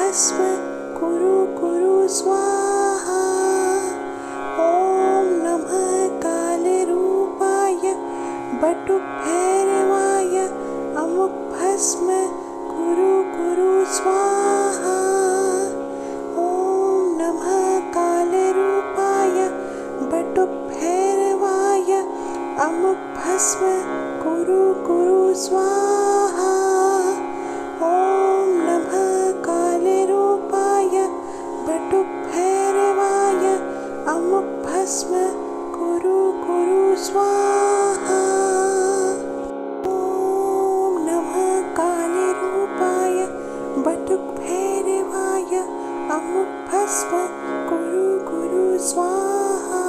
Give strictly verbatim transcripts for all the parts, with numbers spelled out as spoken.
भस्म कुरु कुरु स्वाहा। ॐ नमः कालरूपाय बटुभैरवाय अमुक भस्म कुरु कुरु स्वाहा। ॐ नमः कालरूपाय बटुभैरवाय अमुक भस्म कुरु कुरु स्वाहा। ॐ नमः कालरूपाय बटुभैरवाय अमुक भस्म कुरु कुरु स्वाहा। ॐ नमः कालरूपाय बटुभैरवाय अमुक भस्म कुरु कुरु स्वाहा।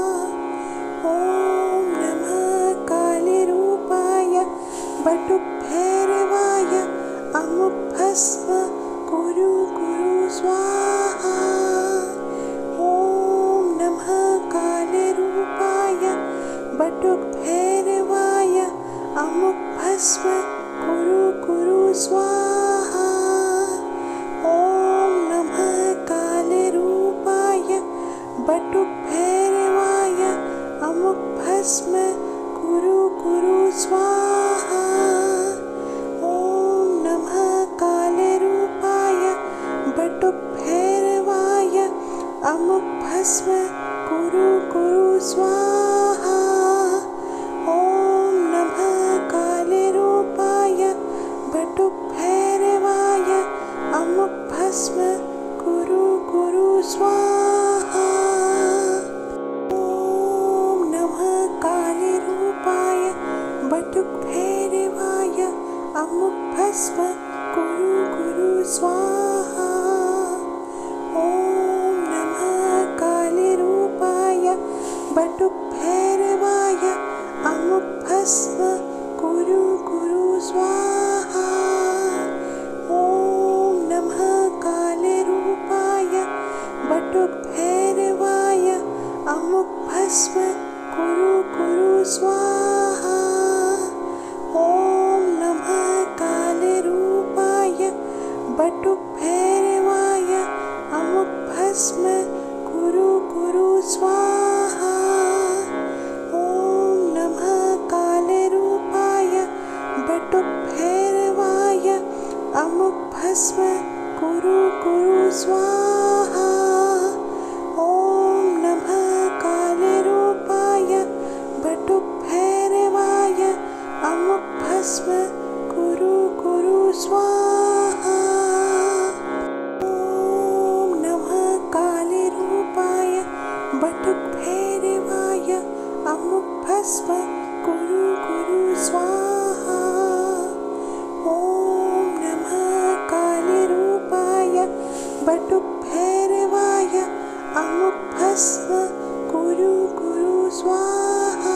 ॐ नमः कालरूपाय बटुभैरवाय अमुक भस्म कुरु कुरु स्वाहा। ॐ नमः कालरूपाय बटुभैरवाय अमुक भस्म कुरु कुरु स्वाहा। ॐ नमः कालरूपाय बटुभैरवाय अमुक भस्म कुरु कुरु स्वाहा। ॐ नमः कालरूपाय बटुभैरवाय अमुक भस्म कुरु कुरु स्वाहा। ॐ नमः कालरूपाय बटुभैरवाय अमुक भस्म कुरु कुरु स्वाहा। ॐ नमः कालरूपाय बटुभैरवाय अमुक भस्म कुरु कुरु स्वाहा। ॐ नमः कालरूपाय बटुभैरवाय अमुक भस्म कुरु कुरु स्वाहा। ॐ नमः कालरूपाय बटुभैरवाय अमुक भस्म कुरु कुरु स्वाहा। ॐ नमः कालरूपाय बटुभैरवाय अमुक भस्म कुरु कुरु स्वाहा। ॐ नमः कालरूपाय बटुभैरवाय अमुक भस्म कुरु कुरु स्वाहा। ॐ नमः कालरूपाय बटुभैरवाय अमुक भस्म कुरु कुरु स्वाहा। ॐ नमः कालरूपाय बटुभैरवाय अमुक भस्म कुरु कुरु स्वाहा। ॐ नमः कालरूपाय बटुभैरवाय अमुक भस्म कुरु कुरु स्वाहा।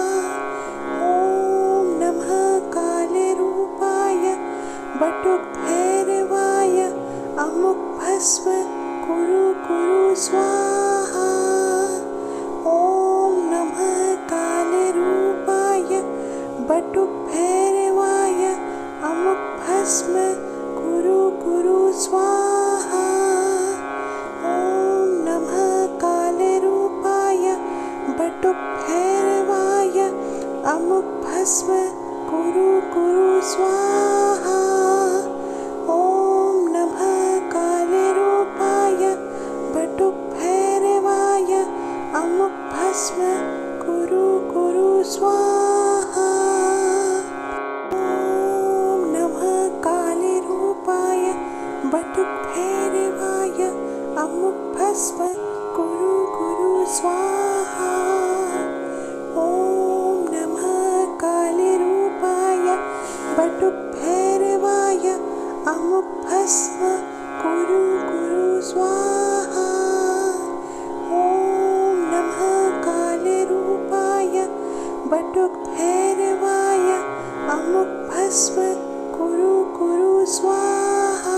ॐ नमः कालरूपाय बटुभैरवाय अमुक भस्म कुरु कुरु स्वाहा। ॐ नमः कालरूपाय बटुभैरवाय अमुक भस्म कुरु कुरु स्वाहा। ॐ नमः कालरूपाय बटुभैरवाय अमुक भस्म कुरु कुरु स्वाहा। ॐ नमः कालरूपाय बटुभैरवाय अमुक भस्म कुरु कुरु स्वाहा। ॐ नमः कालरूपाय बटुभैरवाय अमुक भस्म कुरु कुरु स्वाहा। ॐ नमः कालरूपाय बटुभैरवाय अमुक भस्म कुरु कुरु स्वाहा। ॐ नमः कालरूपाय बटुभैरवाय अमुक भस्म कुरु कुरु स्वाहा।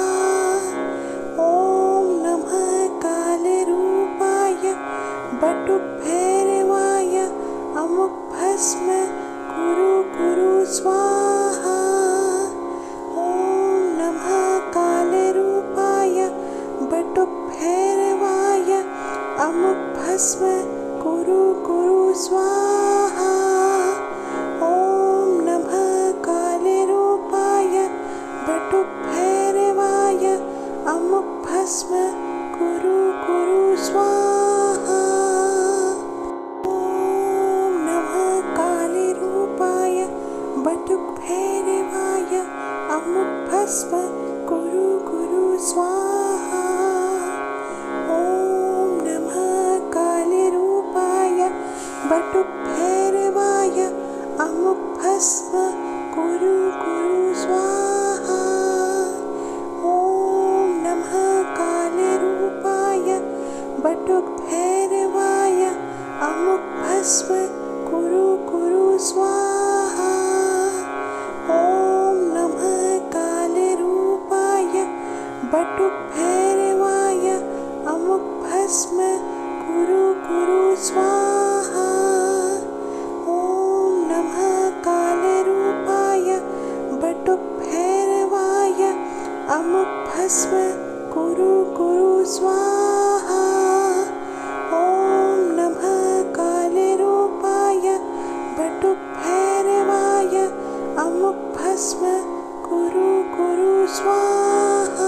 ॐ नमः कालरूपाय बटुभैरवाय अमुक भस्म कुरु कुरु स्वाहा। ॐ नमः कालरूपाय स्वाहा। ॐ नमः कालरूपाय वटुभैरवाय अमुकभस्म कुरु कुरु स्वाहा। ॐ नमः कालरूपाय वटुभैरवाय अमुकभस्म कुरु कुरु स्वाहा। ॐ नमः कालरूपाय वटुभैरवाय अमुकभस्म कुरु कुरु स्वाहा। ॐ नमः कालरूपाय वटुभैरवाय अमुकभस्म कुरु कुरु स्वाहा। ॐ नमः कालरूपाय वटुभैरवाय अमुकभस्म कुरु कुरु स्वाहा।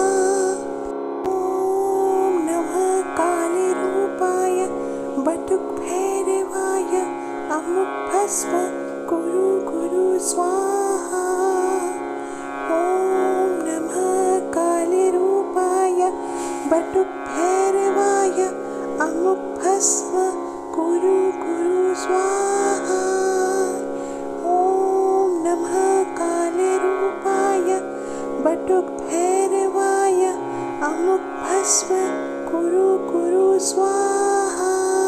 ॐ नमः कालरूपाय वटुभैरवाय अमुकभस्म कुरु कुरु स्वाहा। ॐ नमः कालरूपाय वटुभैरवाय अमुकभस्म कुरु कुरु स्वाहा। ॐ नमः कालरूपाय वटुभैरवाय अमुकभस्म कुरु कुरु स्वाहा।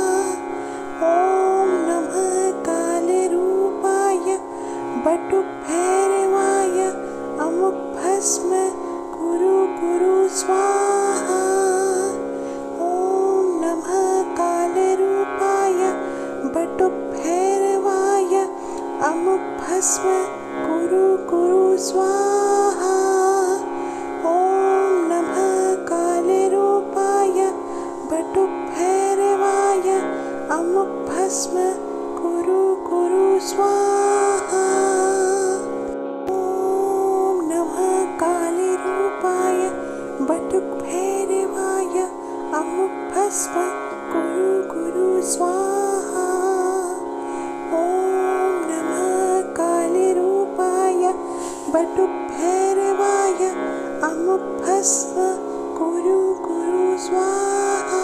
ॐ नमः कालरूपाय वटुभैरवाय अमुकभस्म कुरु कुरु स्वाहा। ॐ नमः कालरूपाय वटुभैरवाय अमुकभस्म कुरु कुरु स्वाहा। ॐ नमः कालरूपाय वटुभैरवाय अमुकभस्म कुरु कुरु स्वाहा। ॐ नमः कालरूपाय वटुभैरवाय अमुकभस्म कुरु कुरु स्वाहा। ॐ नमः कालरूपाय वटुभैरवाय अमुकभस्म कुरु कुरु स्वाहा।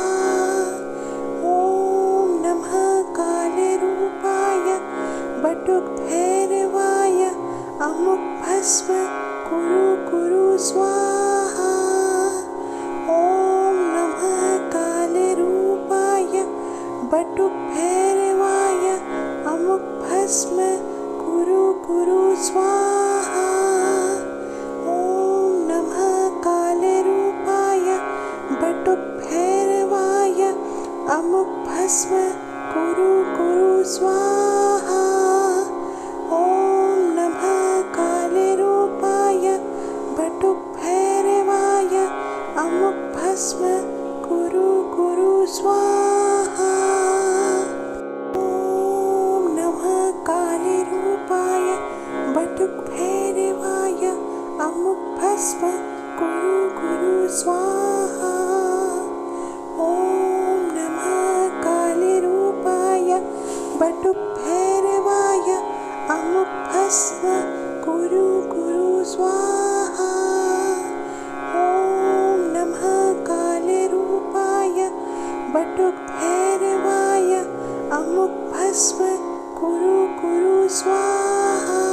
ॐ नमः कालरूपाय वटुभैरवाय अमुकभस्म कुरु कुरु स्वाहा। ॐ नमः कालरूपाय वटुभैरवाय अमुकभस्म कुरु कुरु स्वाहा। ॐ नमः कालरूपाय वटुभैरवाय अमुकभस्म कुरु कुरु स्वाहा। ॐ नमः कालरूपाय वटुभैरवाय अमुकभस्म कुरु कुरु स्वाहा। ॐ नमः कालरूपाय वटुभैरवाय अमुकभस्म कुरु कुरु स्वाहा। ॐ नमः कालरूपाय वटुभैरवाय अमुकभस्म कुरु कुरु स्वाहा। ॐ नमः कालरूपाय वटुभैरवाय अमुकभस्म कुरु कुरु स्वाहा।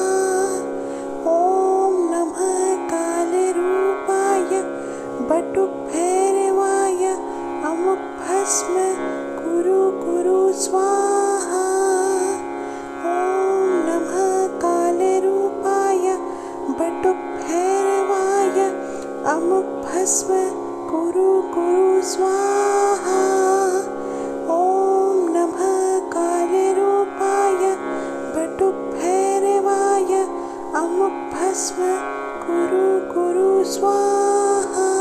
ॐ नमः कालरूपाय वटुभैरवाय अमुकभस्म कुरु कुरु स्वाहा। ॐ नमः कालरूपाय वटुभैरवाय अमुकभस्म कुरु कुरु स्वाहा। ॐ नमः कालरूपाय वटुभैरवाय अमुकभस्म कुरु कुरु स्वाहा।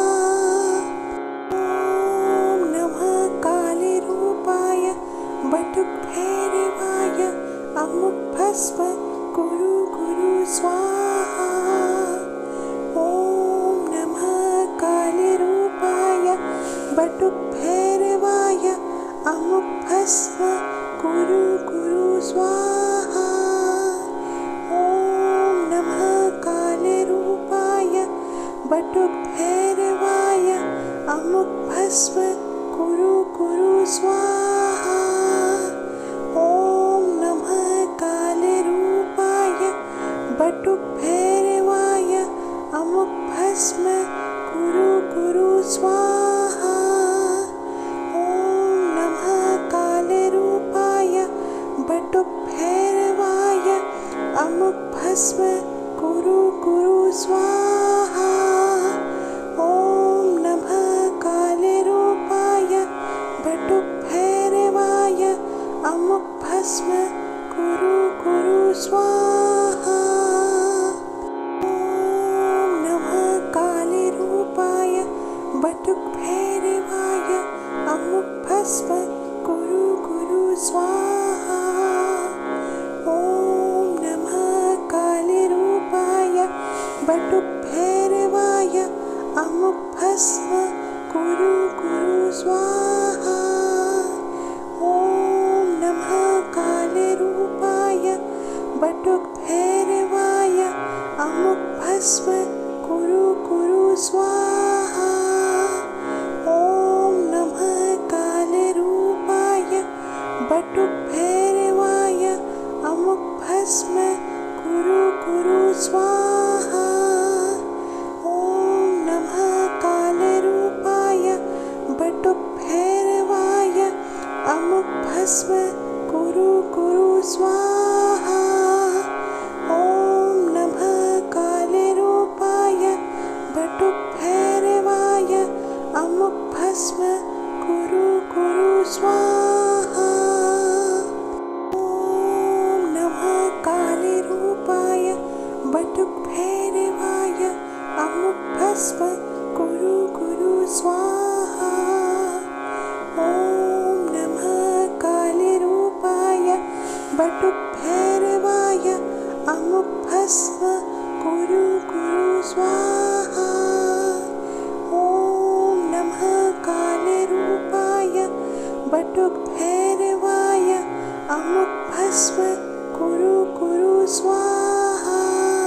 ॐ नमः कालरूपाय वटुभैरवाय अमुकभस्म कुरु कुरु स्वाहा। ॐ नमः कालरूपाय वटुभैरवाय अमुकभस्म कुरु कुरु स्वाहा। ॐ नमः कालरूपाय बटुक भैरवाय अमुक भस्म कुरु कुरु स्वाहा। ॐ नमः कालरूपाय बटुक भैरवाय अमुक भस्म कुरु कुरु स्वाहा। ॐ नमः कालरूपाय बटुक भैरवाय अमुक भस्म कुरु कुरु स्वाहा। ॐ नमः कालरूपाय बटुक भैरवाय अमुक भस्म कुरु कुरु स्वाहा। ॐ नमः कालरूपाय बटुक भैरवाय अमुक भस्म कुरु कुरु स्वाहा। ॐ नमः कालरूपाय बटुक भैरवाय अमुक भस्म कुरु कुरु स्वाहा। ॐ नमः कालरूपाय बटुक भैरवाय अमुक भस्म कुरु कुरु स्वाहा। ॐ नमः कालरूपाय बटुक भैरवाय अमुक भस्म कुरु कुरु स्वाहा। ॐ नमः कालरूपाय बटुक भैरवाय अमुक भस्म कुरु कुरु स्वाहा। ॐ नमः कालरूपाय बटुक भैरवाय अमुक भस्म कुरु कुरु स्वाहा। ॐ नमः कालरूपाय बटुक भैरवाय अमुक भस्म कुरु कुरु स्वाहा। ॐ नमः कालरूपाय बटुक भैरवाय अमुक भस्म कुरु कुरु स्वाहा। ॐ नमः कालरूपाय बटुक भैरवाय अमुक भस्म कुरु कुरु स्वाहा।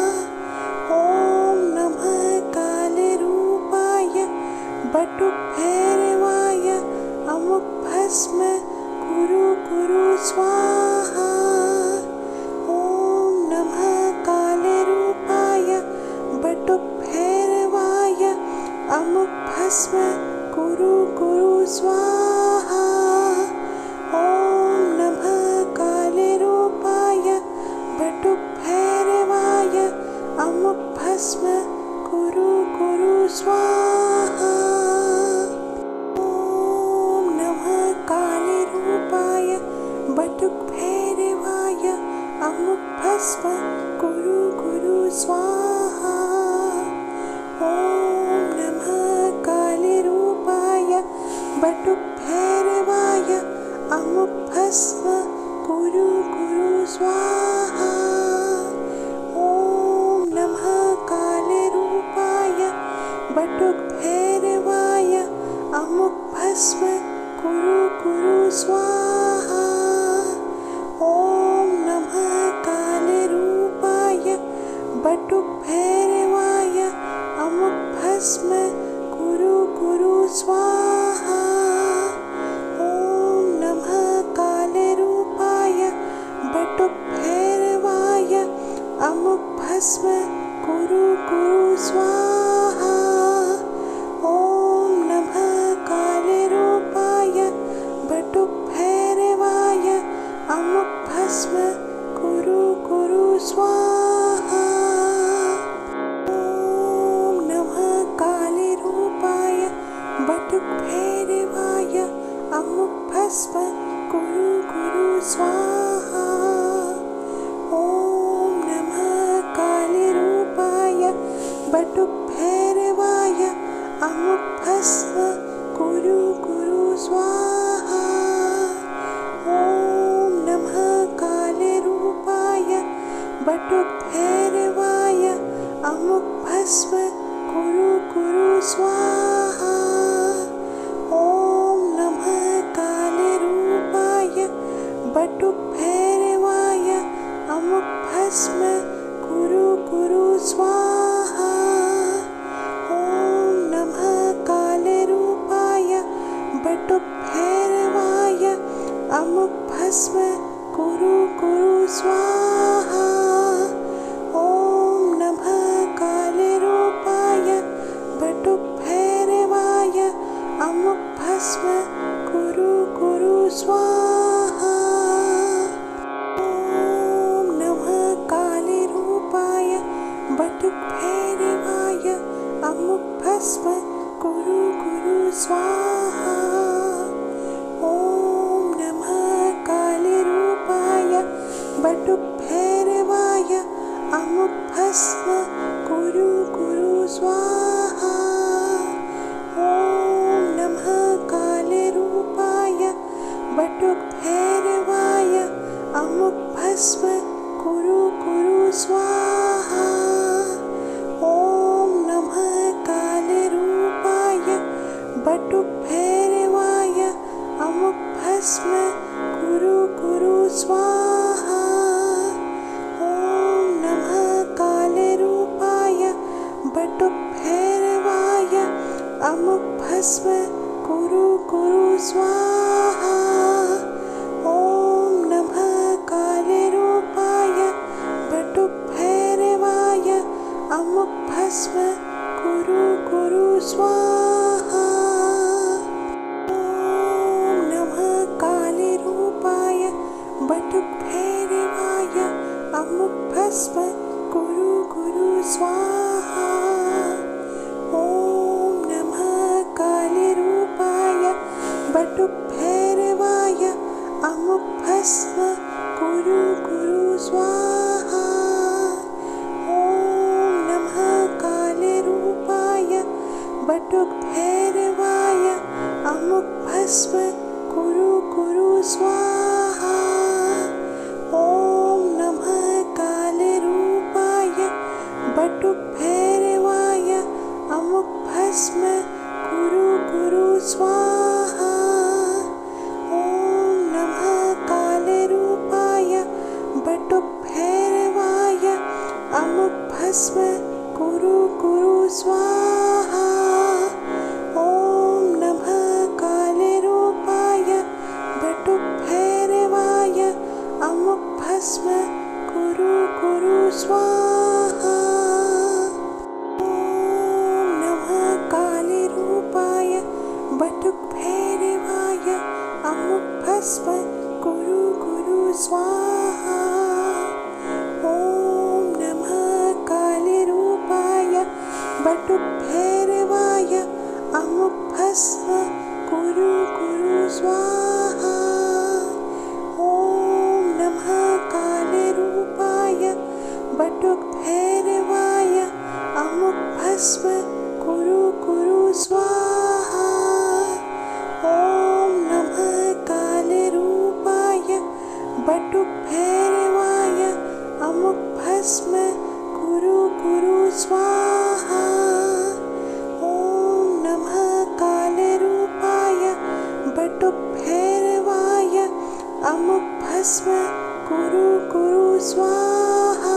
ॐ नमः कालरूपाय बटुक भैरवाय अमुक भस्म कुरु कुरु स्वाहा। ॐ नमः कालरूपाय बटुक भैरवाय अमुक भस्म कुरु कुरु स्वाहा। ॐ नमः कालरूपाय बटुक भैरवाय अमुक भस्म कुरु कुरु स्वाहा। ॐ नमः कालरूपाय बटुक भैरवाय अमुक भस्म कुरु कुरु स्वाहा। ॐ नमः कालरूपाय बटुक भैरवाय अमुक भस्म कुरु कुरु स्वाहा। ॐ नमः कालरूपाय बटुक भैरवाय अमुक भस्म कुरु कुरु स्वाहा। ॐ नमः कालरूपाय बटुक भैरवाय अमुक भस्म कुरु कुरु स्वाहा। ॐ नमः कालरूपाय बटुक भैरवाय अमुक भस्म कुरु कुरु स्वाहा। ॐ नमः कालरूपाय बटुक भैरवाय अमुक भस्म कुरु कुरु स्वाहा। ॐ नमः कालरूपाय बटुक भैरवाय अमुक भस्म कुरु कुरु स्वाहा। ॐ नमः कालरूपाय भस्म कुरु कुरु स्वाहा। ॐ नमः कालरूपाय बटुकभैरवाय अमुकभस्म कुरु कुरु स्वाहा। ॐ नमः कालरूपाय बटुकभैरवाय अमुकभस्म कुरु कुरु स्वाहा। ॐ नमः कालरूपाय बटुकभैरवाय अमुकभस्म कुरु कुरु स्वाहा। ॐ नमः कालरूपाय बटुकभैरवाय अमुकभस्म कुरु कुरु स्वाहा। ॐ नमः कालरूपाय बटुकभैरवाय अमुकभस्म कुरु कुरु स्वाहा। ॐ नमः कालरूपाय बटुकभैरवाय अमुकभस्म कुरु कुरु स्वाहा। ॐ नमः कालरूपाय बटुकभैरवाय अमुकभस्म कुरु कुरु स्वाहा। ॐ नमः कालरूपाय बटुकभैरवाय अमुकभस्म कुरु कुरु स्वाहा। ॐ नमः कालरूपाय बटुकभैरवाय अमुकभस्म कुरु कुरु स्वाहा। ॐ नमः कालरूपाय बटुकभैरवाय अमुकभस्म कुरु कुरु स्वाहा। ॐ नमः कालरूपाय बटुकभैरवाय अमुकभस्म कुरु कुरु स्वाहा। ॐ नमः कालरूपाय बटुकभैरवाय अमुकभस्म कुरु कुरु स्वाहा। ॐ नमः कालरूपाय बटुकभैरवाय अमुकभस्म कुरु कुरु स्वाहा। ॐ नमः कालरूपाय बटुकभैरवाय अमुकभस्म कुरु कुरु स्वाहा। ॐ नमः कालरूपाय बटुकभैरवाय अमुकभस्म कुरु कुरु स्वाहा। ॐ नमः कालरूपाय बटुकभैरवाय अमुकभस्म कुरु कुरु स्वाहा।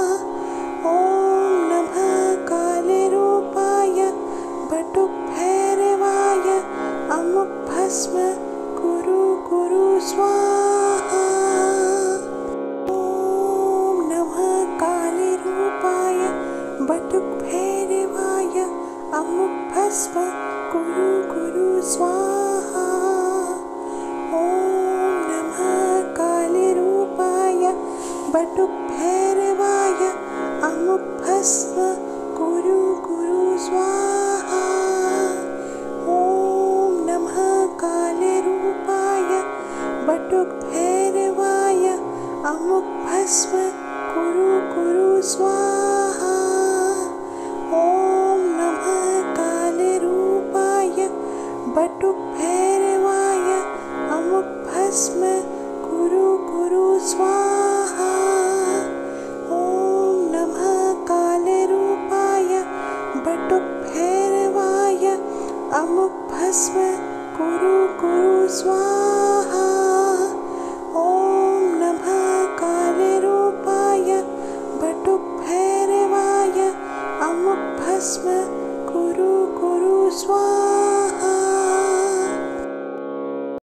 ॐ नमः कालरूपाय बटुकभैरवाय अमुकभस्म कुरु कुरु स्वाहा। ॐ नमः कालरूपाय बटुकभैरवाय अमुकभस्म कुरु कुरु स्वाहा। ॐ नमः कालरूपाय बटुकभैरवाय अमुकभस्म कुरु कुरु स्वाहा। ॐ नमः कालरूपाय बटुकभैरवाय अमुकभस्म कुरु कुरु स्वाहा। ॐ नमः कालरूपाय बटुकभैरवाय अमुकभस्म कुरु कुरु स्वाहा। ॐ नमः कालरूपाय बटुकभैरवाय अमुकभस्म कुरु कुरु स्वाहा। ॐ नमः कालरूपाय बटुकभैरवाय अमुकभस्म